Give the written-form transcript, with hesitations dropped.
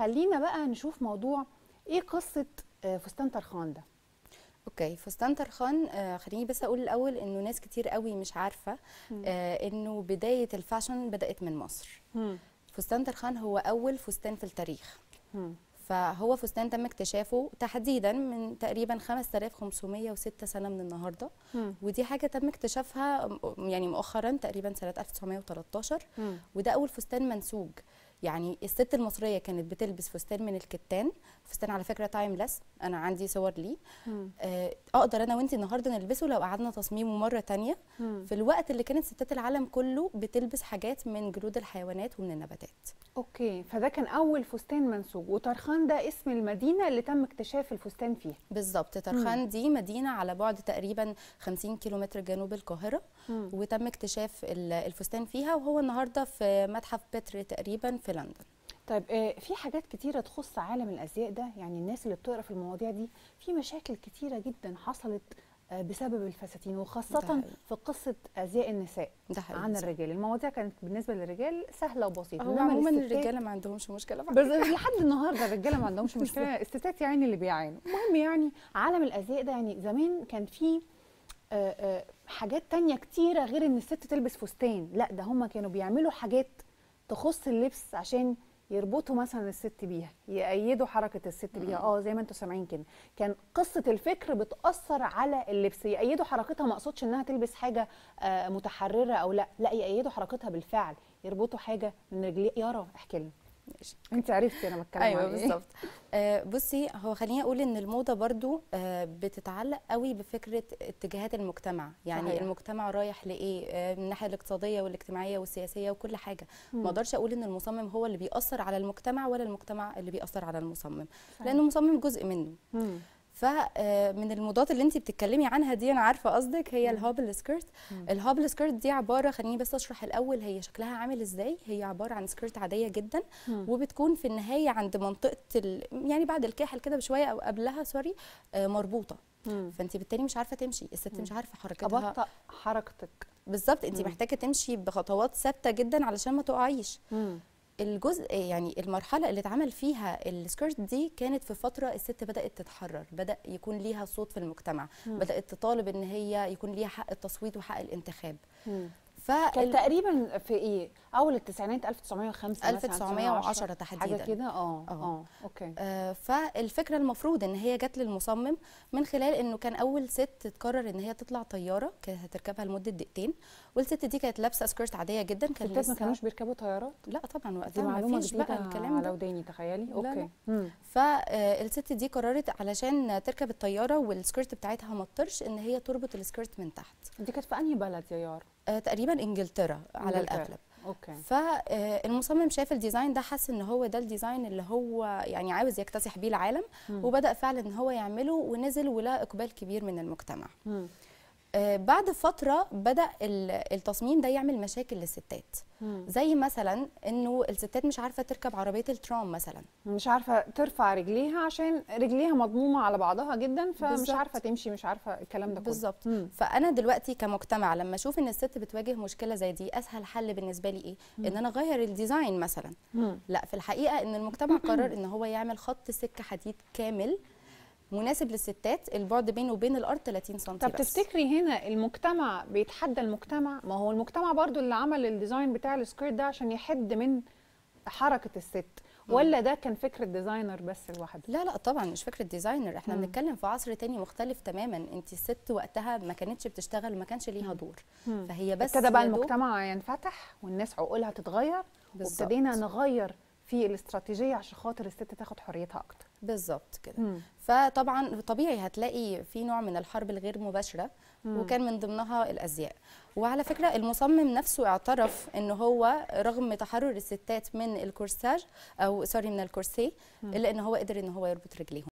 خلينا بقى نشوف موضوع ايه قصه فستان طرخان ده. اوكي، فستان طرخان خليني بس اقول الاول انه ناس كتير قوي مش عارفه انه بدايه الفاشن بدات من مصر. فستان طرخان هو اول فستان في التاريخ. فهو فستان تم اكتشافه تحديدا من تقريبا 5506 سنه من النهارده. ودي حاجه تم اكتشافها يعني مؤخرا تقريبا سنه 1913. وده اول فستان منسوج. يعني الست المصريه كانت بتلبس فستان من الكتان، فستان على فكره تايمليس، انا عندي صور ليه. اقدر انا وانتي النهارده نلبسه لو قعدنا تصميمه مره تانية. في الوقت اللي كانت ستات العالم كله بتلبس حاجات من جلود الحيوانات ومن النباتات. اوكي، فده كان اول فستان منسوج، وطرخان ده اسم المدينه اللي تم اكتشاف الفستان فيها. بالظبط، طرخان دي مدينه على بعد تقريبا 50 كيلومتر جنوب القاهره. وتم اكتشاف الفستان فيها، وهو النهارده في متحف بتر تقريبا في لندن. طيب في حاجات كتيرة تخص عالم الأزياء ده، يعني الناس اللي بتقرا في المواضيع دي في مشاكل كتيرة جدا حصلت بسبب الفساتين، وخاصة في قصة أزياء النساء عن الرجال. المواضيع كانت بالنسبة للرجال سهلة وبسيطة، هو عموما الرجالة ما عندهمش مشكلة بس لحد النهارده الرجالة ما عندهمش مشكلة، الستات يعني اللي بيعانوا. المهم يعني عالم الأزياء ده، يعني زمان كان فيه حاجات تانية كتيرة غير ان الست تلبس فستان، لا ده هم كانوا بيعملوا حاجات تخص اللبس عشان يربطوا مثلا الست بيها، يأيدوا حركة الست بيها. زي ما انتوا سامعين كده، كان قصة الفكر بتأثر على اللبس، يأيدوا حركتها. ما اقصدش انها تلبس حاجة متحررة او لا يأيدوا حركتها بالفعل، يربطوا حاجة من رجليها. يارا احكي لنا. ماشي. انت عرفتي انا بتكلم ايوه عن ايه. بالظبط. بصي، هو خليني اقول ان الموضه برضو بتتعلق قوي بفكره اتجاهات المجتمع. يعني صحيح. المجتمع رايح لايه من الناحيه الاقتصاديه والاجتماعيه والسياسيه وكل حاجه. ما اقدرش اقول ان المصمم هو اللي بيأثر على المجتمع ولا المجتمع اللي بيأثر على المصمم. صحيح. لان المصمم جزء منه. فمن الموضات اللي انت بتتكلمي عنها دي، انا عارفه قصدك، هي الهابل سكيرت. الهابل سكيرت دي عباره، خليني بس اشرح الاول هي شكلها عامل ازاي. هي عباره عن سكيرت عاديه جدا، وبتكون في النهايه عند منطقه يعني بعد الكاحل كده بشويه او قبلها سوري مربوطه. فانت بالتالي مش عارفه تمشي، الست مش عارفه حركتها. ابطأ حركتك بالظبط، انت محتاجه تمشي بخطوات ثابته جدا علشان ما تقعيش. الجزء يعني المرحله اللي اتعمل فيها السكيرت دي كانت في فتره الست بدات تتحرر، بدا يكون ليها صوت في المجتمع، بدات تطالب ان هي يكون ليها حق التصويت وحق الانتخاب. كان تقريبا في ايه اول التسعينات، 1905 1910 تحديدا حاجه كده. اوكي. فالفكره المفروض ان هي جت للمصمم من خلال انه كان اول ست تقرر ان هي تطلع طياره، كانت هتركبها لمده دقيقتين. والست دي كانت لابسه سكيرت عاديه جدا. كان الستات ما كانوش بيركبوا طيارات؟ لا طبعا، وقتها دي معلومه جديده بقى الكلام على وداني، تخيلي. اوكي. فالست دي قررت علشان تركب الطياره والسكيرت بتاعتها ما تطرش ان هي تربط السكيرت من تحت. دي كانت في انهي بلد يا يارا؟ تقريبا انجلترا على الاغلب. اوكي. فالمصمم شاف الديزاين ده، حس ان هو ده الديزاين اللي هو يعني عاوز يكتسح بيه العالم. وبدأ فعلا ان هو يعمله، ونزل ولقى اقبال كبير من المجتمع. بعد فترة بدأ التصميم ده يعمل مشاكل للستات. زي مثلا انه الستات مش عارفة تركب عربية الترام مثلا، مش عارفة ترفع رجليها عشان رجليها مضمومة على بعضها جدا، فمش بالزبط. عارفة تمشي، مش عارفة الكلام ده كله. بالظبط. فأنا دلوقتي كمجتمع لما أشوف إن الست بتواجه مشكلة زي دي، أسهل حل بالنسبة لي إيه؟ إن أنا أغير الديزاين مثلا. لا، في الحقيقة إن المجتمع قرر إن هو يعمل خط سكة حديد كامل مناسب للستات، البعد بينه وبين الارض 30 سم. طب تفتكري هنا المجتمع بيتحدى المجتمع؟ ما هو المجتمع برضو اللي عمل الديزاين بتاع السكيرت ده عشان يحد من حركه الست، ولا ده كان فكره ديزاينر بس لوحده؟ لا طبعا مش فكره ديزاينر، احنا بنتكلم في عصر تاني مختلف تماما. انت الست وقتها ما كانتش بتشتغل وما كانش ليها دور. فهي بس ابتدى بقى المجتمع ينفتح والناس عقولها تتغير، وابتدينا نغير في الاستراتيجيه عشان خاطر الست تاخد حريتها اكتر. بالظبط كده. فطبعا طبيعي هتلاقي في نوع من الحرب الغير مباشره، وكان من ضمنها الازياء. وعلى فكره المصمم نفسه اعترف ان هو رغم تحرر الستات من الكورساج او سوري من الكورسيه، الا ان هو قدر ان هو يربط رجليهم.